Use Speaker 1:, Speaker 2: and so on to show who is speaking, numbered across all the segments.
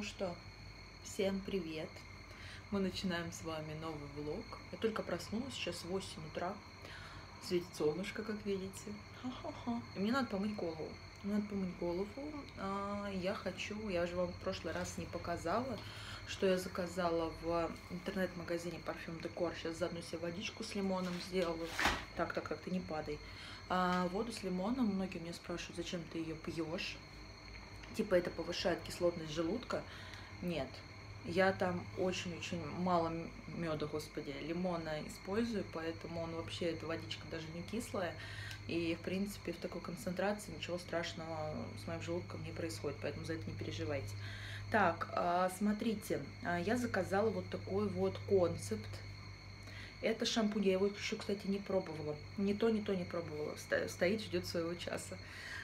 Speaker 1: что, всем привет! Мы начинаем с вами новый влог. Я только проснулась, сейчас 8 утра. Светит солнышко, как видите. Ха-ха-ха. И мне надо помыть голову. Я же вам в прошлый раз не показала, что я заказала в интернет-магазине Parfum Decor. Сейчас заодно себе водичку с лимоном сделаю. Так, ты не падай. Воду с лимоном. Многие меня спрашивают, зачем ты ее пьешь. Типа это повышает кислотность желудка. Нет, я там очень-очень мало меда, господи, лимона использую, поэтому он вообще, эта водичка даже не кислая. И, в принципе, в такой концентрации ничего страшного с моим желудком не происходит, поэтому за это не переживайте. Так, смотрите, я заказала вот такой вот концепт. Это шампунь, я его еще, кстати, не пробовала. Не пробовала. Стоит, ждет своего часа.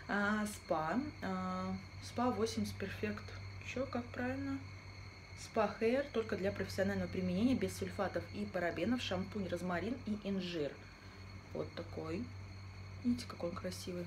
Speaker 1: Спа 80 Perfect. Что, как правильно? Спа Hair только для профессионального применения, без сульфатов и парабенов. Шампунь розмарин и инжир. Вот такой. Видите, какой он красивый.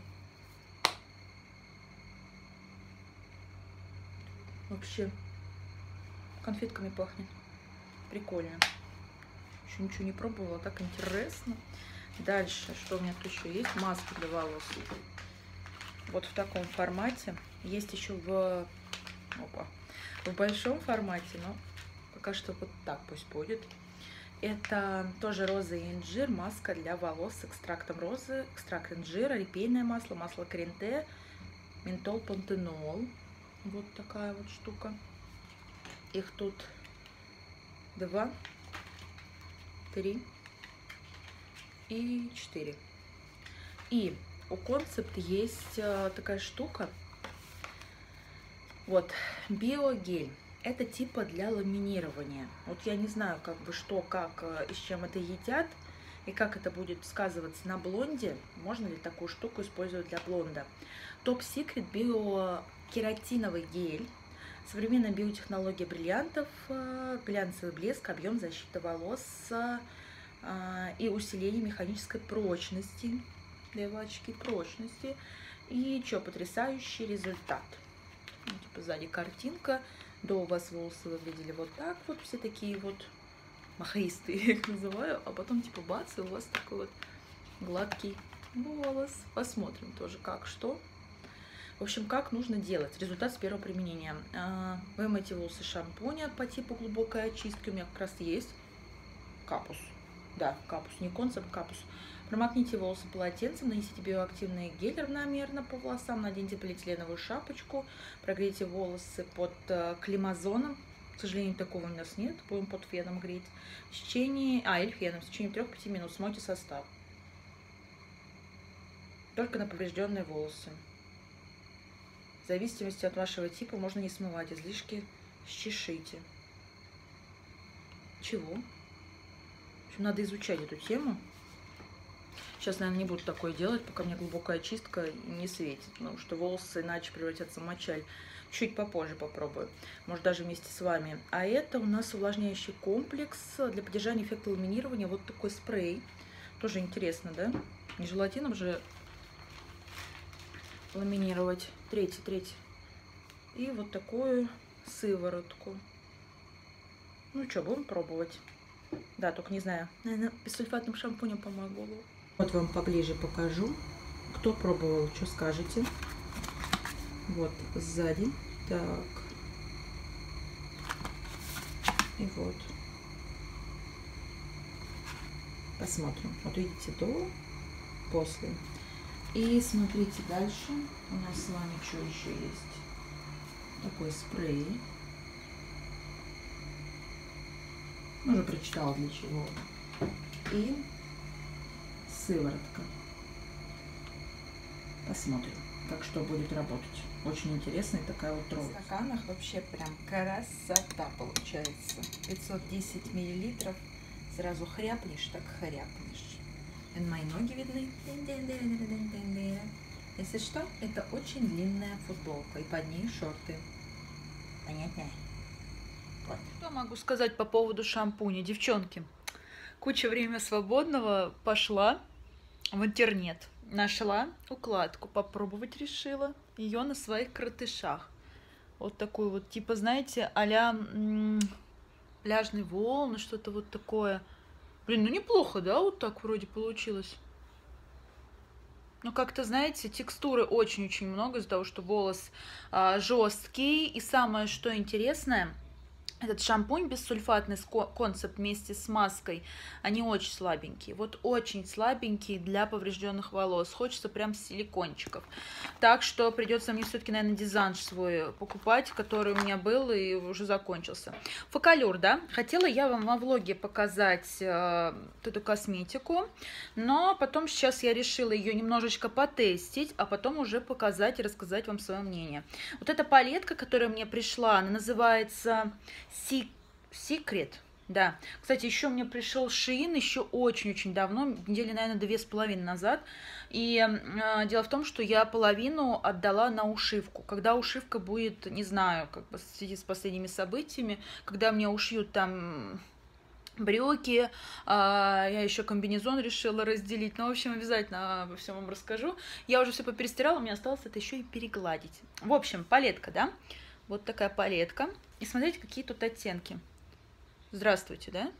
Speaker 1: Вообще конфетками пахнет. Прикольно. Еще ничего не пробовала, так интересно. Дальше, что у меня тут еще есть? Маска для волос. Вот в таком формате. Есть еще в большом формате, но пока что вот так пусть будет. Это тоже роза и инжир, маска для волос с экстрактом розы, экстракт инжира, репейное масло, масло каренте, ментол, пантенол. Вот такая вот штука. Их тут 2, 3 и 4. И у Concept есть такая штука. Вот, биогель. Это типа для ламинирования. Вот я не знаю, как бы что, как и с чем это едят, и как это будет сказываться на блонде. Можно ли такую штуку использовать для блонда? Top Secret биокератиновый гель. Современная биотехнология бриллиантов, глянцевый блеск, объем, защита волос и усиление механической прочности. Девочки, прочности. И что, потрясающий результат. Ну, типа сзади картинка. До у вас волосы выглядели вот так вот. Все такие вот махристые, я их называю. А потом типа бац, и у вас такой вот гладкий волос. Посмотрим тоже как, что. В общем, как нужно делать. Результат с первого применения. Вымойте волосы шампуня по типу глубокой очистки. У меня как раз есть капус. Да, капус, не концепт, капус. Промокните волосы полотенцем, нанесите биоактивный гель равномерно по волосам, наденьте полиэтиленовую шапочку, прогрейте волосы под климазоном. К сожалению, такого у нас нет, будем под феном греть. В течение 3-5 минут смойте состав. Только на поврежденные волосы. В зависимости от вашего типа можно не смывать, излишки счешите. Чего? В общем, надо изучать эту тему. Сейчас, наверное, не буду такое делать, пока мне глубокая чистка не светит, потому что волосы иначе превратятся в мочаль. Чуть попозже попробую, может, даже вместе с вами. А это у нас увлажняющий комплекс для поддержания эффекта ламинирования. Вот такой спрей. Тоже интересно, да? Не желатином же ламинировать. Третий. И вот такую сыворотку. Ну что, будем пробовать. Да, только не знаю, наверное, бессульфатным шампунем помою голову. Вот вам поближе покажу. Кто пробовал, что скажете. Вот сзади. Так. И вот. Посмотрим. Вот видите, до, после. И смотрите дальше. У нас с вами что еще есть? Такой спрей. Уже прочитала для чего. И сыворотка. Посмотрим, как что будет работать. Очень интересная такая вот роза. В стаканах вообще прям красота получается. 510 миллилитров. Сразу хряпнешь, так хряпнешь. И мои ноги видны. Если что, это очень длинная футболка. И под ней шорты. Понятно? Вот. Что могу сказать по поводу шампуня? Девчонки, куча времени свободного, пошла в интернет. Нашла укладку, попробовать решила ее на своих кротышах. Вот такую вот, типа, знаете, а-ля пляжные волны, что-то вот такое. Блин, ну неплохо, да, вот так вроде получилось. Ну, как-то, знаете, текстуры очень-очень много из-за того, что волос жесткий. И самое, что интересное, этот шампунь бессульфатный концепт вместе с маской, они очень слабенькие. Вот очень слабенькие для поврежденных волос. Хочется прям силикончиков. Так что придется мне все-таки, наверное, Дизанж свой покупать, который у меня был и уже закончился. Фокалюр, да? Хотела я вам во влоге показать эту косметику, но потом сейчас я решила ее немножечко потестить, а потом уже показать и рассказать вам свое мнение. Вот эта палетка, которая мне пришла, она называется Secret, да. Кстати, еще мне пришел Shein еще очень-очень давно, недели, наверное, 2,5 назад. И дело в том, что я половину отдала на ушивку. Когда ушивка будет, не знаю, как бы в связи с последними событиями, когда мне ушьют там брюки, я еще комбинезон решила разделить. Ну, в общем, обязательно обо всем вам расскажу. Я уже все поперестирала, мне осталось это еще и перегладить. В общем, палетка, да? Вот такая палетка. И смотрите, какие тут оттенки. Здравствуйте, да?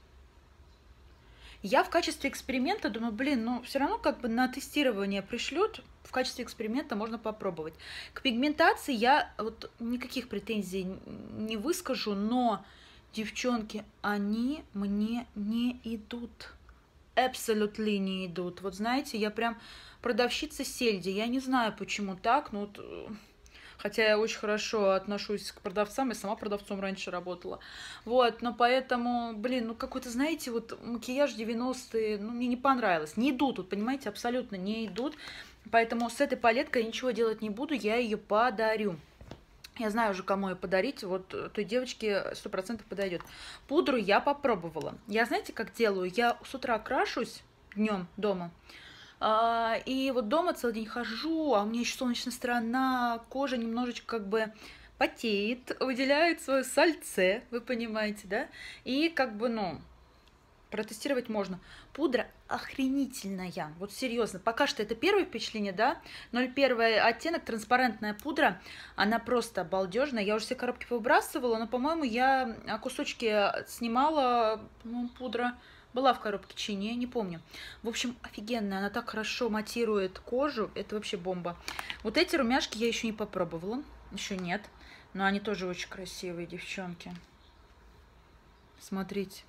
Speaker 1: Я в качестве эксперимента думаю, блин, ну все равно как бы на тестирование пришлют, в качестве эксперимента можно попробовать. К пигментации я вот никаких претензий не выскажу, но, девчонки, они мне не идут. Абсолютно не идут. Вот знаете, я прям продавщица сельди. Я не знаю, почему так, но вот... Хотя я очень хорошо отношусь к продавцам, я сама продавцом раньше работала. Вот, но поэтому, блин, ну какой-то, знаете, вот макияж 90-е, ну мне не понравилось. Не идут, вот, понимаете, абсолютно не идут. Поэтому с этой палеткой я ничего делать не буду, я ее подарю. Я знаю уже, кому ее подарить, вот той девочке 100% подойдет. Пудру я попробовала. Я, знаете, как делаю? Я с утра крашусь днем дома. И вот дома целый день хожу, а у меня еще солнечная сторона, кожа немножечко как бы потеет, выделяет свое сальце, вы понимаете, да? И как бы, ну, протестировать можно. Пудра охренительная, вот серьезно. Пока что это первое впечатление, да? 0,1 оттенок, транспарентная пудра, она просто обалдежная. Я уже все коробки повыбрасывала, но, по-моему, я кусочки снимала, по-моему, пудра... Была в коробке чини, я не помню. В общем, офигенная. Она так хорошо матирует кожу. Это вообще бомба. Вот эти румяшки я еще не попробовала. Еще нет. Но они тоже очень красивые, девчонки. Смотрите.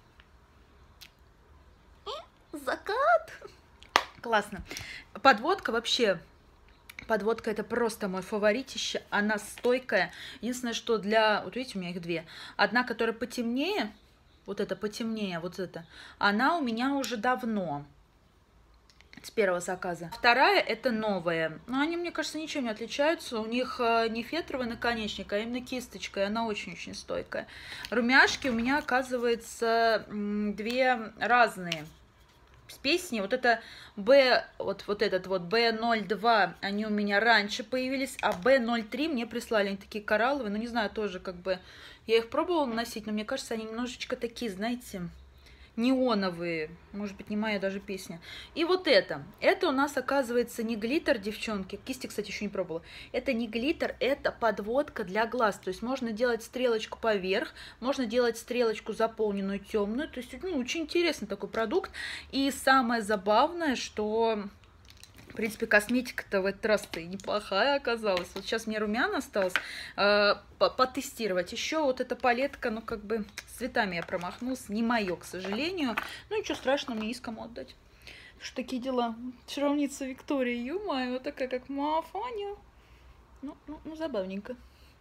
Speaker 1: Закат. Классно. Подводка вообще... Подводка это просто мой фаворитище. Она стойкая. Единственное, что для... Вот видите, у меня их две. Одна, которая потемнее... Вот это потемнее, вот это. Она у меня уже давно. С первого заказа. Вторая это новая. Но они, мне кажется, ничем не отличаются. У них не фетровый наконечник, а именно кисточка. И она очень-очень стойкая. Румяшки у меня, оказывается, две разные. С песни. Вот это вот этот вот B02, они у меня раньше появились, а B03 мне прислали. Они такие коралловые, ну не знаю, тоже как бы... Я их пробовала наносить, но мне кажется, они немножечко такие, знаете, неоновые. Может быть, не моя даже песня. И вот это. Это у нас, оказывается, не глиттер, девчонки. Кисти, кстати, еще не пробовала. Это не глиттер, это подводка для глаз. То есть можно делать стрелочку поверх, можно делать стрелочку заполненную темную. То есть, ну, очень интересный такой продукт. И самое забавное, что... В принципе, косметика-то в этот раз-то и неплохая оказалась. Вот сейчас мне румяна осталось потестировать. Еще вот эта палетка, ну, как бы, с цветами я промахнулась. Не мое, к сожалению. Ну, ничего страшного, мне есть кому отдать. Что такие дела? Чаровница Виктория, ё-моё, такая, как Мафаня. Ну, забавненько.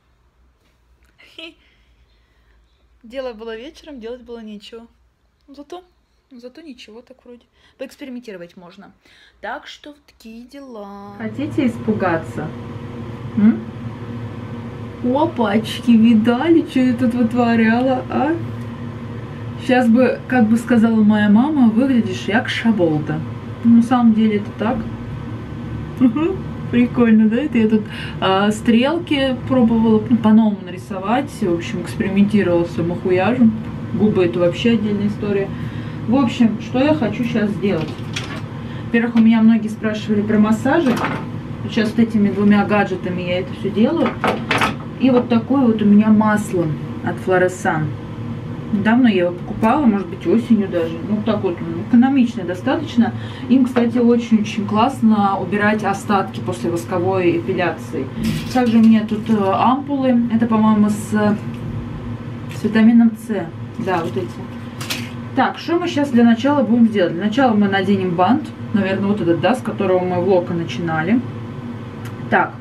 Speaker 1: Дело было вечером, делать было нечего. Зато ничего так вроде. Поэкспериментировать можно. Так что вот такие дела. Хотите испугаться? Опачки, видали, что я тут вытворяла, а? Сейчас бы, как бы сказала моя мама, выглядишь як шаболда. Ну, на самом деле это так. Прикольно, да? Это я тут стрелки пробовала по-новому нарисовать. В общем, экспериментировала с макияжем. Губы это вообще отдельная история. В общем, что я хочу сейчас сделать? Во-первых, у меня многие спрашивали про массажи. Сейчас с этими двумя гаджетами я это все делаю. И вот такое вот у меня масло от Флоресан. Недавно я его покупала, может быть, осенью даже. Ну, так вот, экономичное достаточно. Им, кстати, очень-очень классно убирать остатки после восковой эпиляции. Также у меня тут ампулы. Это, по-моему, с витамином С. Да, вот эти. Так, что мы сейчас для начала будем делать? Для начала мы наденем бант. Наверное, вот этот, да, с которого мы влог и начинали. Так.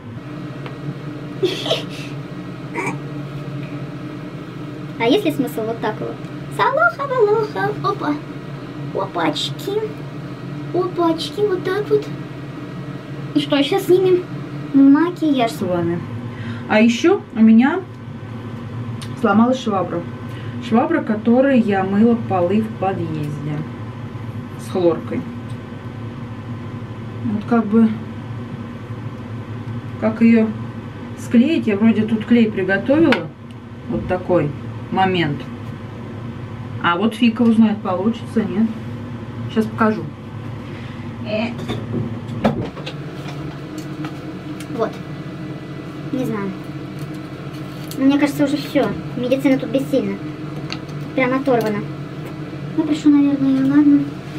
Speaker 2: А есть ли смысл вот так вот? Салоха-валоха, опа, опачки, опачки, вот так вот. И что, сейчас снимем макияж
Speaker 1: С вами. А еще у меня сломалась швабра. Швабра, которой я мыла полы в подъезде с хлоркой. Вот как бы, как ее склеить? Я вроде тут клей приготовила. Вот такой момент. А вот фиг его знает, получится, нет. Сейчас покажу.
Speaker 2: Вот. Не знаю. Мне кажется, уже все. Медицина тут бессильна. Прям оторвана. Ну, пришло, наверное, ладно.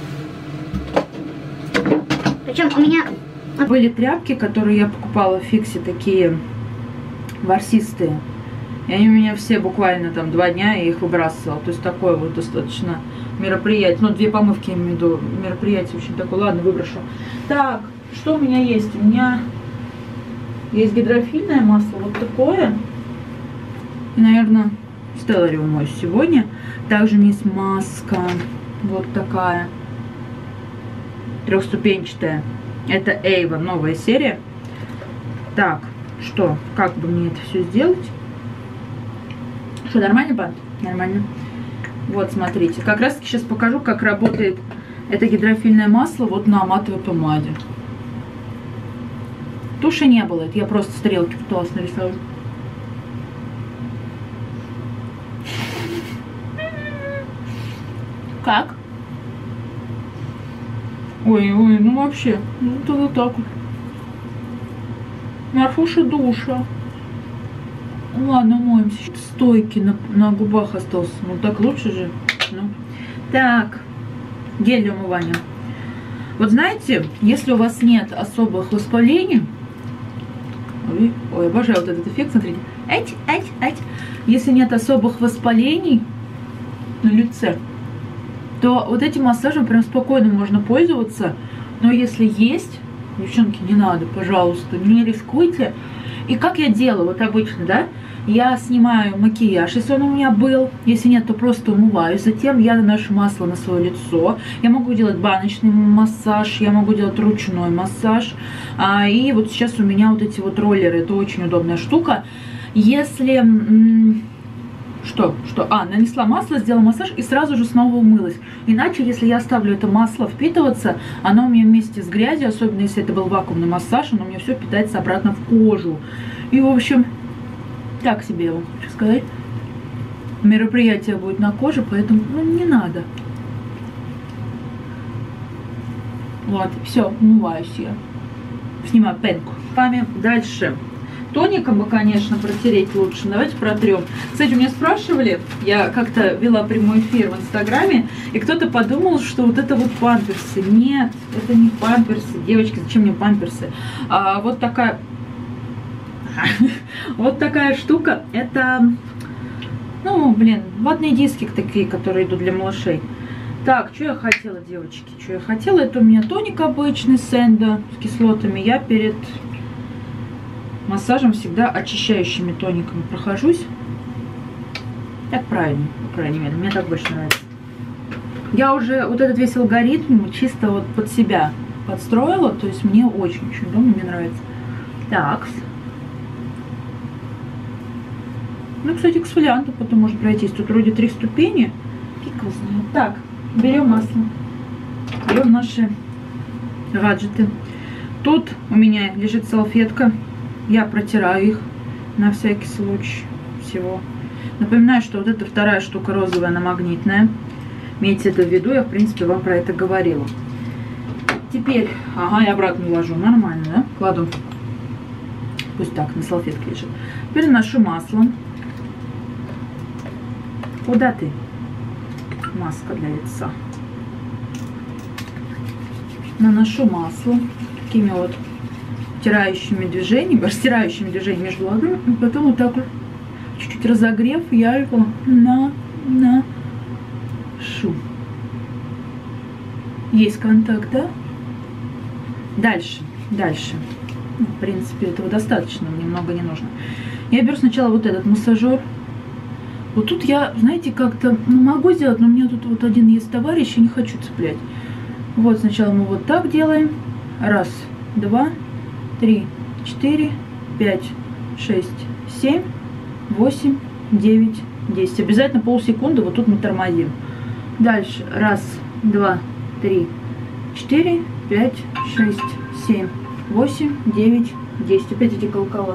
Speaker 2: Причем у меня...
Speaker 1: Были тряпки, которые я покупала в Фиксе, такие ворсистые. И они у меня все буквально там 2 дня, я их выбрасывала. То есть такое вот достаточно мероприятие. Ну, 2 помывки, я имею в виду. Мероприятие очень такое. Ладно, выброшу. Так, что у меня есть? У меня есть гидрофильное масло, вот такое. И, наверное, Стеллари умоюсь сегодня. Также у меня есть маска. Вот такая. 3-ступенчатая. Это Эйва, новая серия. Так, что? Как бы мне это все сделать? Что, нормально, бант? Нормально. Вот, смотрите. Как раз таки сейчас покажу, как работает это гидрофильное масло вот на матовой помаде. Туши не было. Это я просто стрелки пыталась нарисовать. Как? Ой, ну вообще. Ну, тогда так вот. Марфуша душа. Ладно, моемся. Стойки на губах остался. Ну так лучше же. Ну. Так. Гель для умывания. Вот знаете, если у вас нет особых воспалений. Ой, обожаю вот этот эффект, смотрите. Если нет особых воспалений на лице, то вот этим массажем прям спокойно можно пользоваться. Но если есть, девчонки, не надо, пожалуйста, не рискуйте. И как я делаю, вот обычно, да, я снимаю макияж, если он у меня был, если нет, то просто умываюсь. Затем я наношу масло на свое лицо. Я могу делать баночный массаж, я могу делать ручной массаж. И вот сейчас у меня вот эти вот роллеры, это очень удобная штука. Если... нанесла масло, сделала массаж и сразу же снова умылась. Иначе, если я оставлю это масло впитываться, оно у меня вместе с грязью, особенно если это был вакуумный массаж, оно у меня все впитается обратно в кожу. И, в общем, так себе я вам хочу сказать. Мероприятие будет на коже, поэтому не надо. Вот, все, умываюсь я. Снимаю пенку. Дальше. Тоником бы, конечно, протереть лучше. Давайте протрем. Кстати, меня спрашивали, я как-то вела прямой эфир в Инстаграме, и кто-то подумал, что вот это вот памперсы. Нет, это не памперсы. Девочки, зачем мне памперсы? Вот такая... Вот такая штука. Это, ватные диски такие, которые идут для малышей. Так, что я хотела, девочки? Что я хотела? Это у меня тоник обычный Сенда с кислотами. Я перед... массажем всегда очищающими тониками прохожусь. Так правильно, по крайней мере, мне так больше нравится. Я уже вот этот весь алгоритм чисто вот под себя подстроила, то есть мне очень-очень удобно, мне нравится. Так. Ну, кстати, эксфолиантом потом может пройтись. Тут вроде 3 ступени. Фиг его знает. Так, берем масло. Берем наши гаджеты. Тут у меня лежит салфетка. Я протираю их на всякий случай всего. Напоминаю, что вот эта вторая штука розовая, она магнитная. Имейте это в виду, я в принципе вам про это говорила. Теперь, я обратно ложу, нормально, да? Кладу, пусть так, на салфетке лежит. Теперь наношу масло. Куда ты? Маска для лица. Наношу масло такими вот растирающими движениями между ладонями. И потом вот так вот, чуть-чуть разогрев, я его наношу. Есть контакт, да? Дальше. Ну, в принципе, этого достаточно, немного не нужно. Я беру сначала вот этот массажер. Вот тут я, знаете, как-то могу сделать, но у меня тут вот один есть товарищ, и не хочу цеплять. Вот сначала мы вот так делаем. 1, 2, 3, 4, 5, 6, 7, 8, 9, 10. Обязательно полсекунды вот тут мы тормозим. Дальше. 1, 2, 3, 4, 5, 6, 7, 8, 9, 10. Опять эти колокола.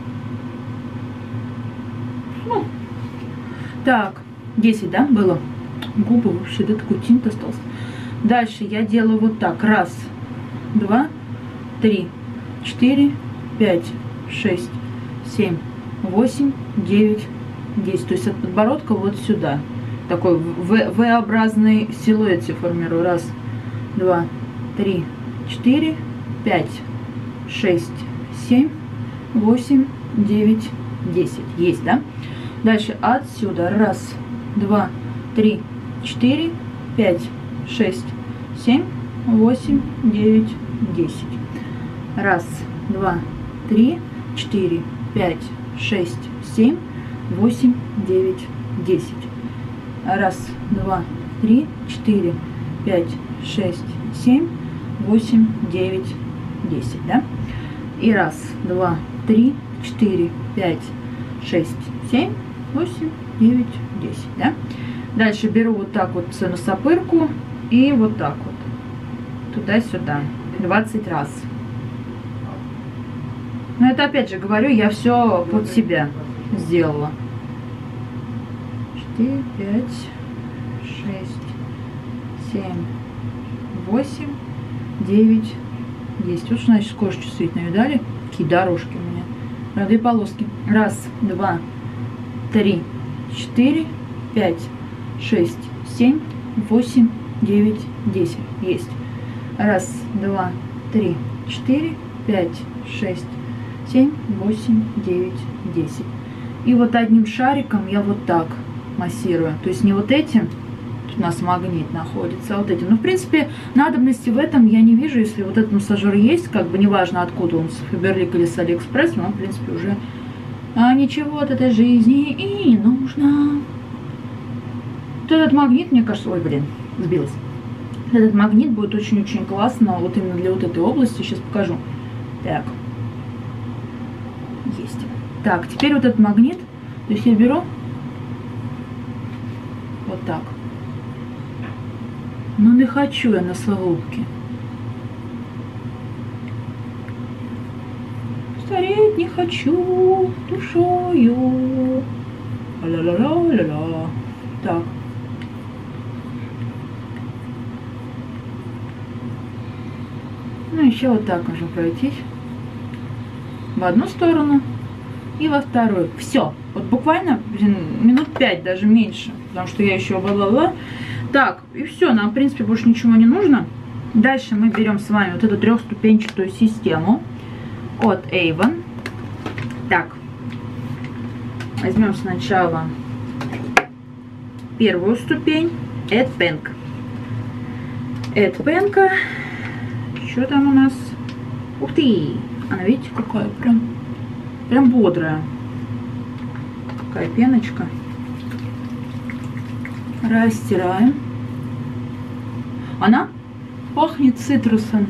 Speaker 1: Ну, так, 10, да, было? Губы вообще, да, такой тинт остался. Дальше я делаю вот так. 1, 2, 3, 4, 5, 6, 7, 8, 9, 10. То есть от подбородка вот сюда. Такой V-образный силуэт себе формирую. 1, 2, 3, 4, 5, 6, 7, 8, 9, 10. Есть, да? Дальше отсюда. 1, 2, 3, 4, 5, 6, 7, 8, 9, 10. 1, 2, 3, 4, 5, 6, 7, 8, 9, 10. 1, 2, 3, 4, 5, 6, 7, 8, 9, 10, да? И 1, 2, 3, 4, 5, 6, 7, 8, 9, 10, да? Дальше беру вот так вот носопырку и вот так вот. Туда-сюда. 20 раз. Но это опять же говорю, я все под себя сделала. 4, 5, 6, 7, 8, 9, 10. Вот что значит кожу чувствительную, видали? Какие дорожки у меня. 2 полоски. 1, 2, 3, 4, 5, 6, 7, 8, 9, 10. Есть. 1, 2, 3, 4, 5, 6, 7, 8, 9, 10. И вот одним шариком я вот так массирую. То есть не вот этим, тут у нас магнит находится, а вот этим. Ну, в принципе, надобности в этом я не вижу, если вот этот массажер есть, как бы неважно откуда он, с Фаберлик или с Алиэкспресс, но, в принципе, уже ничего от этой жизни и не нужно. Вот этот магнит, мне кажется, ой, блин, сбилась. Этот магнит будет очень-очень классно, вот именно для вот этой области. Сейчас покажу. Так. Есть. Так, теперь вот этот магнит, то есть я беру вот так. Но не хочу я на солубке. Стареть не хочу душою. Ла-ла-ла-ла-ла. Так. Ну, еще вот так можно пройтись. В одну сторону и во вторую. Все. Вот буквально, блин, минут 5, даже меньше. Потому что я еще бла-бла-бла. Так, и все. Нам, в принципе, больше ничего не нужно. Дальше мы берем с вами вот эту трехступенчатую систему от Avon. Так. Возьмем сначала первую ступень. Эдпенк. Эдпенка. Что там у нас? Ух ты! Она, видите, какая? Прям бодрая. Такая пеночка. Растираем. Она пахнет цитрусом.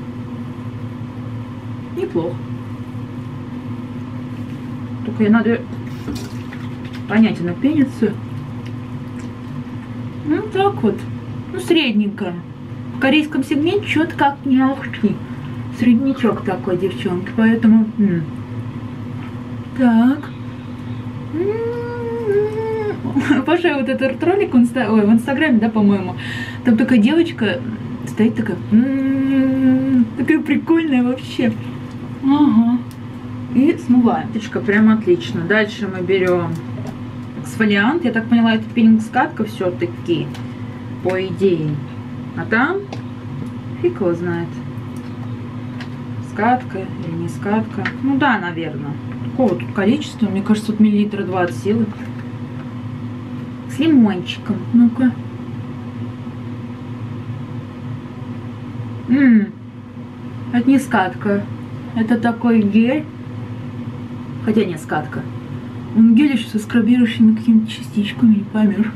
Speaker 1: Неплохо. Только ей надо понять, она пенится. Ну, так вот. Ну, средненькая. В корейском сегменте что-то как не ахти. Среднячок такой, девчонки. Поэтому... Так. Обожаю вот этот ролик в Инстаграме, да, по-моему. Там такая девочка стоит такая... Такая прикольная вообще. Ага. И смываем. Прямо отлично. Дальше мы берем эксфолиант. Я так поняла, это пилинг-скатка все-таки, по идее. А там фиг его знает. Скатка или не скатка. Ну да, наверное. Какого тут количества? Мне кажется, тут миллилитра 2 от силы. С лимончиком. Ну-ка. Это не скатка. Это такой гель. Хотя не скатка. Он гель еще со скрабирующими какими-то частичками, не поймешь.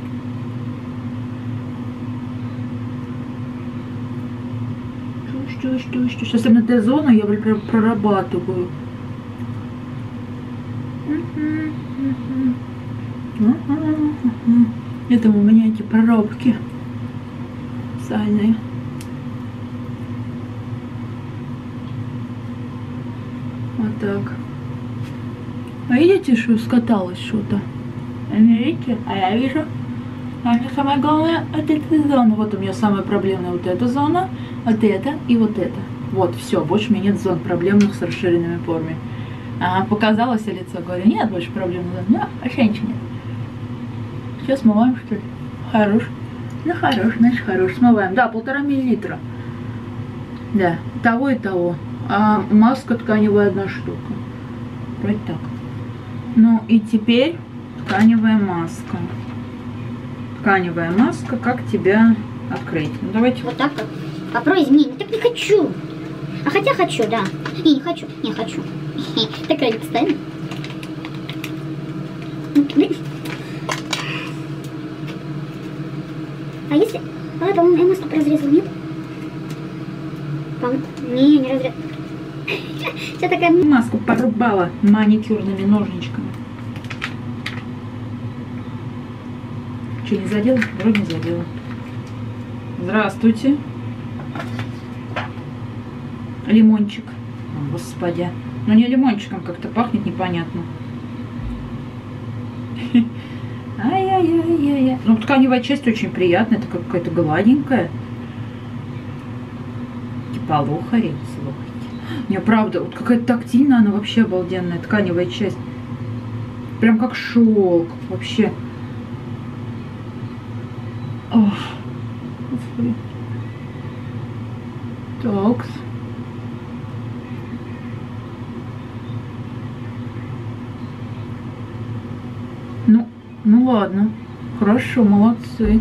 Speaker 1: Что? Сейчас именно Т-зону я прям прорабатываю. Это у меня эти прорабки сальные. Вот так. А видите, что скаталось что-то? Видите? А я вижу. А мне самое главное, вот эта зона. Вот у меня самая проблемная вот эта зона, вот это и вот это. Вот, все, больше у меня нет зон проблемных с расширенными порами. Показалось лицо, говорю, нет больше проблемных зон. Да, вообще ничего нет. Сейчас смываем, что ли? Хорош. Ну, хорош, значит, хорош. Смываем. Да, 1,5 миллилитра. Да, того и того. А маска тканевая 1 штука. Вроде так. Ну и теперь тканевая маска. Тканевая маска, как тебя открыть? Ну давайте.
Speaker 2: Вот так как. Попробуй изменить. Так не хочу. А хотя хочу, да. Не хочу. Не хочу. Такая не постоянно. А если... А, по-моему, я маску разрезала, нет? Не разрезала. Вся такая...
Speaker 1: Маску порубала маникюрными ножничками. Что, не задела? Вроде не задела. Здравствуйте. Лимончик. О, господи. Ну не лимончиком как-то пахнет непонятно. Ай-яй-яй-яй-яй. Ну тканевая часть очень приятная. Это какая-то гладенькая. Типа лохари. Не, правда, вот какая-то тактильная, она вообще обалденная. Тканевая часть. Прям как шелк. Вообще. Ох. Так. Ну ладно. Хорошо, молодцы.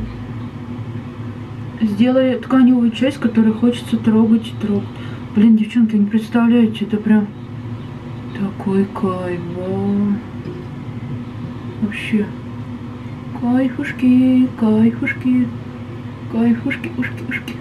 Speaker 1: Сделали тканевую часть, которую хочется трогать и трогать. Блин, девчонки, не представляете, это прям такой кайф. Вообще. Кайфушки, кайфушки, кайфушки, ушки.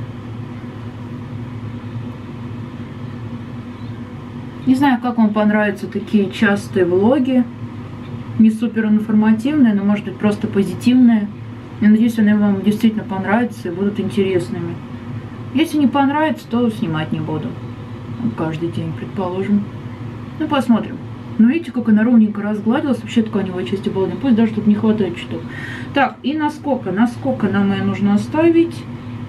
Speaker 1: Не знаю, как вам понравятся такие частые влоги. Не супер информативные, но может быть просто позитивные. Я надеюсь, они вам действительно понравятся и будут интересными. Если не понравится, то снимать не буду. Каждый день, предположим. Ну, посмотрим. Ну, видите, как она ровненько разгладилась. Вообще тканевая часть обалденная. Пусть даже тут не хватает чуток. Так, и насколько нам ее нужно оставить?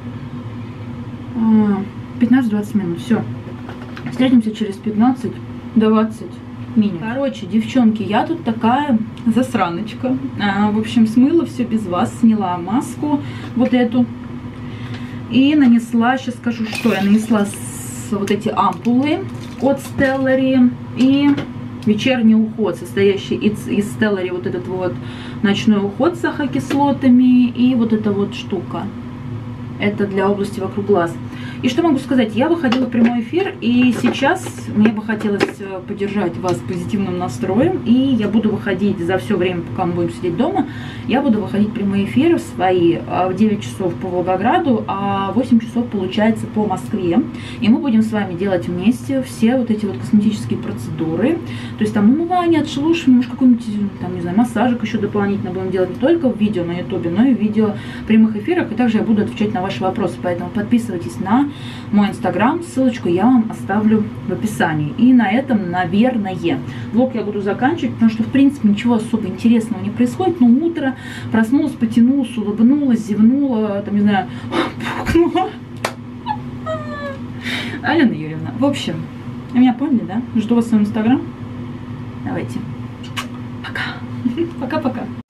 Speaker 1: 15-20 минут. Все. Встретимся через 15-20 минут. Короче, девчонки, я тут такая засраночка. В общем, смыла все без вас. Сняла маску вот эту. И нанесла, сейчас скажу, что я нанесла вот эти ампулы от Stellary и вечерний уход, состоящий из Stellary, вот этот вот ночной уход с ахокислотами и вот эта вот штука. Это для области вокруг глаз. И что могу сказать? Я выходила в прямой эфир, и сейчас мне бы хотелось поддержать вас позитивным настроем. И я буду выходить за все время, пока мы будем сидеть дома, я буду выходить в прямые эфиры свои в 9 часов по Волгограду, а 8 часов получается по Москве. И мы будем с вами делать вместе все вот эти вот косметические процедуры. То есть там умывание, отшелушивание, может какой-нибудь, там, не знаю, массажик еще дополнительно будем делать не только в видео на ютубе, но и в видео в прямых эфирах. И также я буду отвечать на ваши вопросы. Поэтому подписывайтесь на мой инстаграм, ссылочку я вам оставлю в описании. И на этом, наверное, влог я буду заканчивать, потому что, в принципе, ничего особо интересного не происходит. Но утро, проснулась, потянулась, улыбнулась, зевнула, там, не знаю, пукнула. Алена Юрьевна. В общем, Вы меня поняли, да? Жду вас в своем инстаграм. Давайте. Пока. Пока-пока.